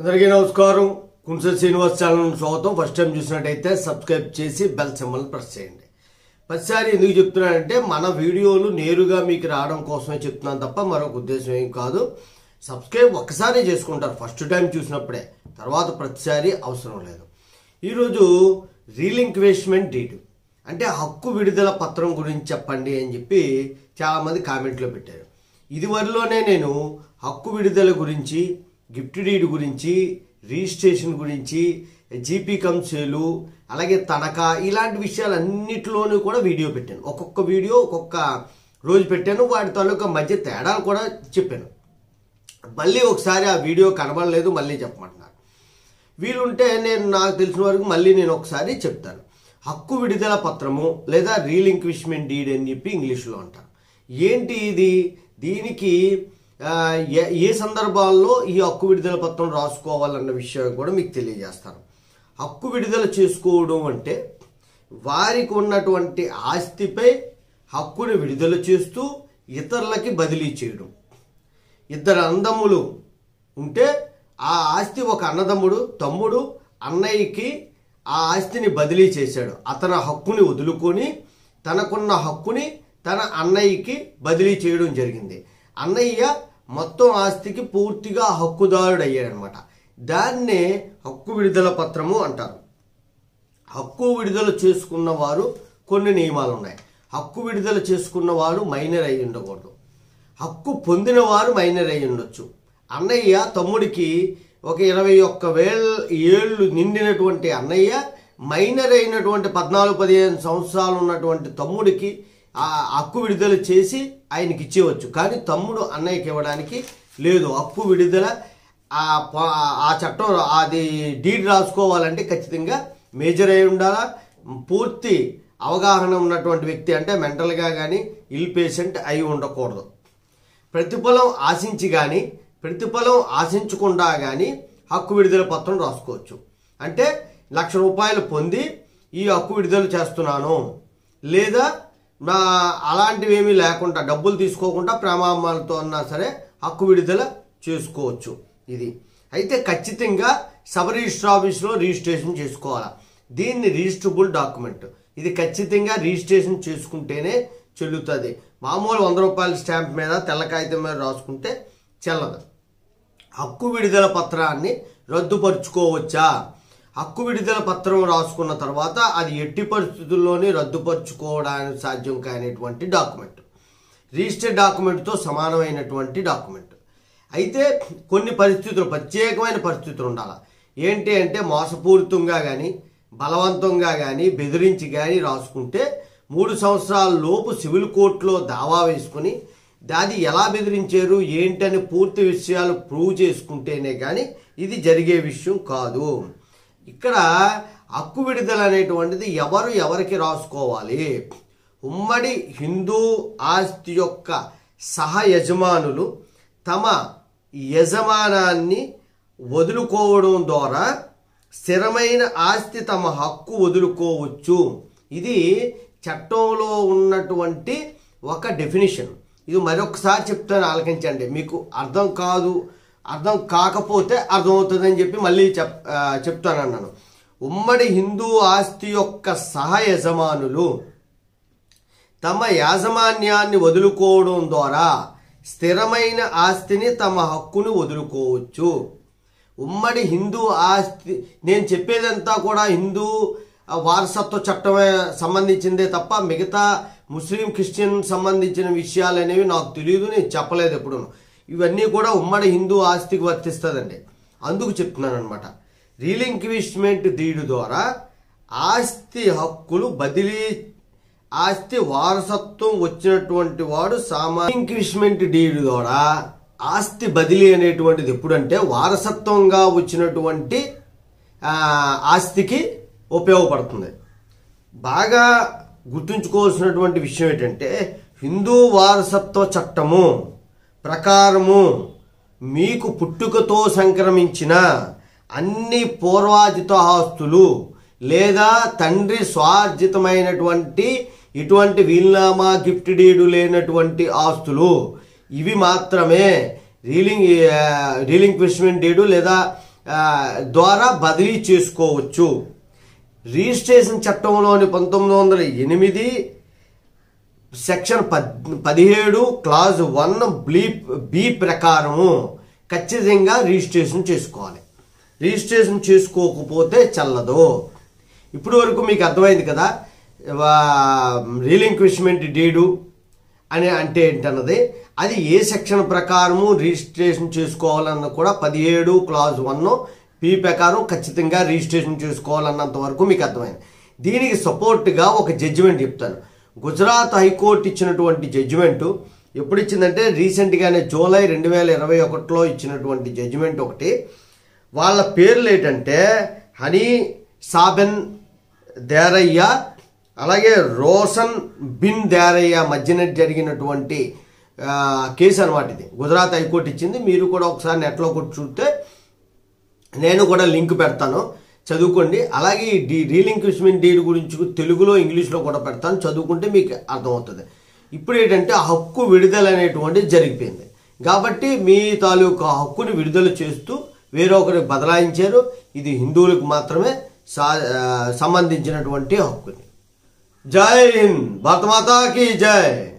అందరికీ నమస్కారం. కుంసల్ శ్రీనివాస్ ఛానల్ స్వాగతం. ఫస్ట్ టైం చూసినట్టయితే సబ్స్క్రైబ్ చేసి బెల్ సింబల్ ప్రెస్ చేయండి. ప్రతిసారి ఎందుకు చెప్తున్నానంటే మన వీడియోలు నేరుగా మీకు రావడం కోసమే చెప్తున్నాను తప్ప మరొక ఉద్దేశం ఏం కాదు. సబ్స్క్రైబ్ ఒక్కసారి చేసుకుంటారు ఫస్ట్ టైం చూసినప్పుడే, తర్వాత ప్రతిసారి అవసరం లేదు. ఈరోజు రీలింక్వేష్మెంట్ డీడ్ అంటే హక్కు విడుదల పత్రం గురించి చెప్పండి అని చెప్పి చాలామంది కామెంట్లో పెట్టారు. ఇదివరలోనే నేను హక్కు విడుదల గురించి, గిఫ్ట్ డీడ్ గురించి, రిజిస్ట్రేషన్ గురించి, జీపీ కంసేలు, అలాగే తనఖా ఇలాంటి విషయాలన్నిటిలోనూ కూడా వీడియో పెట్టాను. ఒక్కొక్క వీడియో ఒక్కొక్క రోజు పెట్టాను. వాటి తాలూకా మధ్య తేడాలు కూడా చెప్పాను. మళ్ళీ ఒకసారి ఆ వీడియో కనబడలేదు, మళ్ళీ చెప్పమంటున్నారు. వీలుంటే నాకు తెలిసిన వరకు మళ్ళీ నేను ఒకసారి చెప్తాను. హక్కు విడుదల పత్రము లేదా రీలింక్విష్మెంట్ డీడ్ అని చెప్పి ఇంగ్లీష్లో అంటారు. ఏంటి ఇది? దీనికి ఏ సందర్భాల్లో ఈ హక్కు విడుదల పత్రం రాసుకోవాలన్న విషయం కూడా మీకు తెలియజేస్తాను. హక్కు విడుదల చేసుకోవడం అంటే వారికి ఉన్నటువంటి ఆస్తిపై హక్కుని విడుదల చేస్తూ ఇతరులకి బదిలీ చేయడం. ఇద్దరు అన్నదమ్ములు ఉంటే ఆ ఆస్తి ఒక అన్నదమ్ముడు, తమ్ముడు అన్నయ్యకి ఆ ఆస్తిని బదిలీ చేశాడు. అతని హక్కుని వదులుకొని తనకున్న హక్కుని తన అన్నయ్యకి బదిలీ చేయడం జరిగింది. అన్నయ్య మొత్తం ఆస్తికి పూర్తిగా హక్కుదారుడు అయ్యాడనమాట. దాన్నే హక్కు విడుదల పత్రము అంటారు. హక్కు విడుదల చేసుకున్న వారు కొన్ని నియమాలు ఉన్నాయి. హక్కు విడుదల చేసుకున్న వారు మైనర్ అయి ఉండకూడదు. హక్కు పొందిన వారు మైనర్ అయి ఉండొచ్చు. అన్నయ్య తమ్ముడికి ఒక 21 ఏళ్ళు నిండినటువంటి అన్నయ్య మైనర్ అయినటువంటి 14-15 సంవత్సరాలు ఉన్నటువంటి తమ్ముడికి ఆ హక్కు విడుదల చేసి ఆయనకి ఇచ్చేవచ్చు. కానీ తమ్ముడు అన్నయ్యకి ఇవ్వడానికి లేదు. హక్కు విడుదల ఆ చట్టం అది డీడ్ రాసుకోవాలంటే ఖచ్చితంగా మేజర్ అయి ఉండాలా, పూర్తి అవగాహన ఉన్నటువంటి వ్యక్తి, అంటే మెంటల్గా కానీ ఇల్ పేషెంట్ అయి ఉండకూడదు. ప్రతిఫలం ఆశించి కానీ ప్రతిఫలం ఆశించకుండా కానీ హక్కు విడుదల పత్రం రాసుకోవచ్చు. అంటే ₹1,00,000 పొంది ఈ హక్కు విడుదల చేస్తున్నాను, లేదా అలాంటివి ఏమీ లేకుండా డబ్బులు తీసుకోకుండా ప్రేమామాలతో అన్నా సరే హక్కు విడుదల చేసుకోవచ్చు. ఇది అయితే ఖచ్చితంగా సబ్ రిజిస్టర్ ఆఫీస్లో రిజిస్ట్రేషన్ చేసుకోవాలి. దీన్ని రిజిస్ట్రబుల్ డాక్యుమెంట్. ఇది ఖచ్చితంగా రిజిస్ట్రేషన్ చేసుకుంటేనే చెల్లుతుంది. మామూలు ₹100 స్టాంప్ మీద తెల్ల కాగితం మీద రాసుకుంటే చెల్లదు. హక్కు విడుదల పత్రాన్ని రద్దుపరుచుకోవచ్చా? హక్కు విడుదల పత్రం రాసుకున్న తర్వాత అది ఎట్టి పరిస్థితుల్లోనే రద్దుపరుచుకోవడానికి సాధ్యం కానిటువంటి డాక్యుమెంట్. రిజిస్టర్డ్ డాక్యుమెంట్తో సమానమైనటువంటి డాక్యుమెంట్. అయితే కొన్ని పరిస్థితులు, ప్రత్యేకమైన పరిస్థితులు ఉండాలి. ఏంటి అంటే మోసపూరితంగా కానీ బలవంతంగా కానీ బెదిరించి కానీ రాసుకుంటే 3 సంవత్సరాల లోపు సివిల్ కోర్టులో దావా వేసుకుని అది ఎలా బెదిరించారు ఏంటని పూర్తి విషయాలు ప్రూవ్ చేసుకుంటేనే కానీ ఇది జరిగే విషయం కాదు. ఇక్కడ హక్కు విడుదల అనేటువంటిది ఎవరికి రాసుకోవాలి? ఉమ్మడి హిందూ ఆస్తి యొక్క సహ యజమానులు తమ యజమానాన్ని వదులుకోవడం ద్వారా స్థిరమైన ఆస్తి తమ హక్కు వదులుకోవచ్చు. ఇది చట్టంలో ఉన్నటువంటి ఒక డెఫినిషన్. ఇది మరొకసారి చెప్తాను, ఆలకించండి. మీకు అర్థం కాకపోతే అర్థమవుతుందని చెప్పి మళ్ళీ చెప్తానన్నాను. ఉమ్మడి హిందూ ఆస్తి యొక్క సహ యజమానులు తమ యాజమాన్యాన్ని వదులుకోవడం ద్వారా స్థిరమైన ఆస్తిని తమ హక్కును వదులుకోవచ్చు. ఉమ్మడి హిందూ ఆస్తి, నేను చెప్పేదంతా కూడా హిందూ వారసత్వ చట్టమే సంబంధించిందే తప్ప మిగతా ముస్లిం, క్రిస్టియన్ సంబంధించిన విషయాలు అనేవి నాకు తెలియదు, నేను చెప్పలేదు ఎప్పుడు. ఇవన్నీ కూడా ఉమ్మడి హిందూ ఆస్తికి వర్తిస్తుందండి. అందుకు చెప్తున్నాను అనమాట. రీలింక్విష్మెంట్ డీడ్ ద్వారా ఆస్తి హక్కులు బదిలీ, ఆస్తి వారసత్వం వచ్చినటువంటి వాడు రీలింక్విష్మెంట్ డీడ్ ద్వారా ఆస్తి బదిలీ అనేటువంటిది ఎప్పుడంటే వారసత్వంగా వచ్చినటువంటి ఆస్తికి ఉపయోగపడుతుంది. బాగా గుర్తుంచుకోవాల్సినటువంటి విషయం ఏంటంటే హిందూ వారసత్వ చట్టము ప్రకారము మీకు పుట్టుకతో సంక్రమించిన అన్ని పూర్వార్జిత ఆస్తులు లేదా తండ్రి స్వార్జితమైనటువంటి ఇటువంటి వీలునామా, గిఫ్ట్ డీడు లేనటువంటి ఆస్తులు ఇవి మాత్రమే రీలింక్విష్మెంట్ డీడు లేదా ద్వారా బదిలీ చేసుకోవచ్చు. రిజిస్ట్రేషన్ చట్టంలోని 1908 సెక్షన్ 17 క్లాజ్ 1 ప్రకారము ఖచ్చితంగా రిజిస్ట్రేషన్ చేసుకోవాలి. రిజిస్ట్రేషన్ చేసుకోకపోతే చెల్లదు. ఇప్పుడు వరకు మీకు అర్థమైంది కదా రీలింక్విష్మెంట్ డీడు అని అంటే ఏంటన్నది. అది ఏ సెక్షన్ ప్రకారము రిజిస్ట్రేషన్ చేసుకోవాలన్న కూడా 17 క్లాజ్ 1 ప్రకారం ఖచ్చితంగా రిజిస్ట్రేషన్ చేసుకోవాలన్నంత వరకు మీకు అర్థమైంది. దీనికి సపోర్ట్గా ఒక జడ్జిమెంట్ చెప్తాను. గుజరాత్ హైకోర్టు ఇచ్చినటువంటి జడ్జిమెంటు ఎప్పుడు ఇచ్చిందంటే రీసెంట్గానే జూలై 2021లో ఇచ్చినటువంటి జడ్జిమెంట్ ఒకటి. వాళ్ళ పేర్లు ఏంటంటే హనీ సాబెన్ దేరయ్య అలాగే రోషన్ బిన్ దేరయ్య మధ్యన జరిగినటువంటి కేసు అనమాట. ఇది గుజరాత్ హైకోర్టు ఇచ్చింది. మీరు కూడా ఒకసారి నెట్లో కొట్టి చూస్తే నేను కూడా లింక్ పెడతాను, చదువుకోండి. అలాగే ఈ రీలింక్విష్మెంట్ డీడ్ గురించి తెలుగులో ఇంగ్లీష్లో కూడా పెడతాను, చదువుకుంటే మీకు అర్థమవుతుంది. ఇప్పుడు ఏంటంటే హక్కు విడుదల అనేటువంటిది జరిగిపోయింది కాబట్టి మీ తాలూకా హక్కుని విడుదల చేస్తూ వేరొకరికి బదలాయించారు. ఇది హిందువులకు మాత్రమే సంబంధించినటువంటి హక్కుని. జై హింద్, భారత మాతా కీ జై.